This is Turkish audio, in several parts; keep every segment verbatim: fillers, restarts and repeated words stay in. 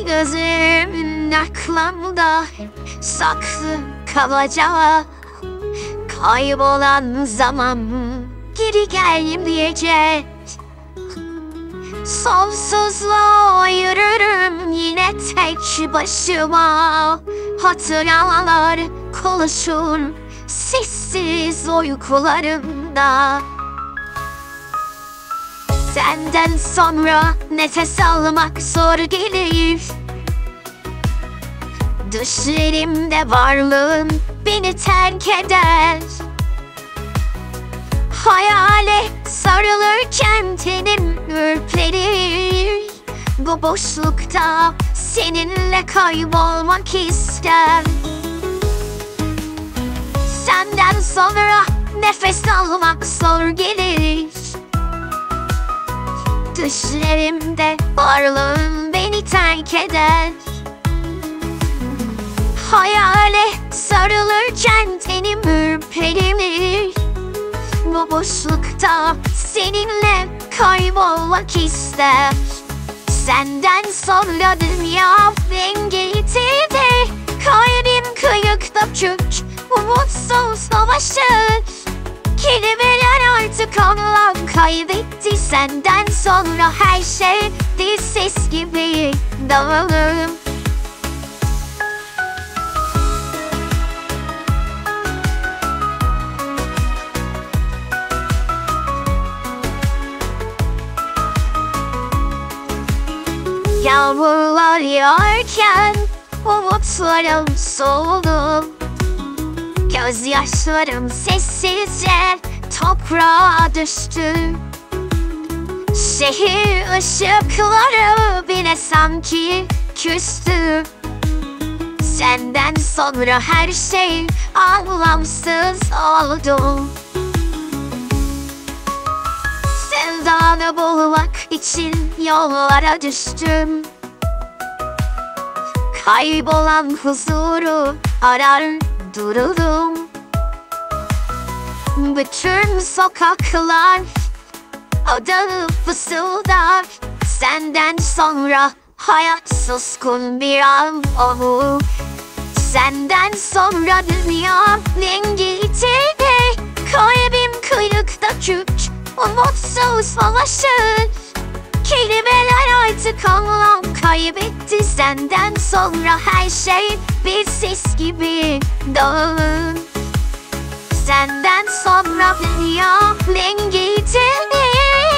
gözümün aklımda saklı kalacak. Kaybolan zaman geri gelmeyecek. Sonsuzluğa yürürüm yine tek başıma. Hatıralar konuşur sessiz uykularımda. Senden sonra nefes almak zor gelir. Düşlerimde varlığın beni terk eder. Hayale sarılırken tenim ürperir. Bu boşlukta seninle kaybolmak ister. Senden sonra nefes almak zor gelir. Düşlerimde varlığın beni terk eder. Hayale sarılırken tenim ürperir. Bu boşlukta seninle kaybolmak ister. Senden sonra dünya rengi yitirdi. Kalbim kıyık dökük, umutsuz savaşır. Kelimeler artık anlam kaybetti. Senden sonra her şey bir ses gibi dağılır. Yağmurlar yağarken umutlarım soldu. Gözyaşlarım sessizce toprağa düştü. Şehir ışıkları bile sanki küstü. Senden sonra her şey anlamsız oldu. Sevdanı bulmak için yollara düştüm. Kaybolan huzuru arar dururum. Bütün sokaklar adını fısıldar. Senden sonra hayat suskun bir an olur. Senden sonra dünya rengi yitirdi. Kalbim kırık dökük, umutsuz savaşır. Kelimeler artık anlam kaybetti. Senden sonra her şey bir ses gibi dağılır. Senden sonra dünya rengi yitirdi.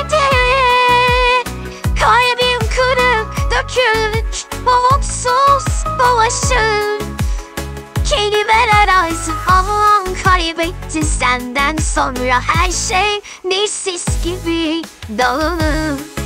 Kalbim kırık dökük, umutsuz savaşır. Kelimeler artık anlam kaybetti. Senden sonra her şey bir ses gibi dağılır.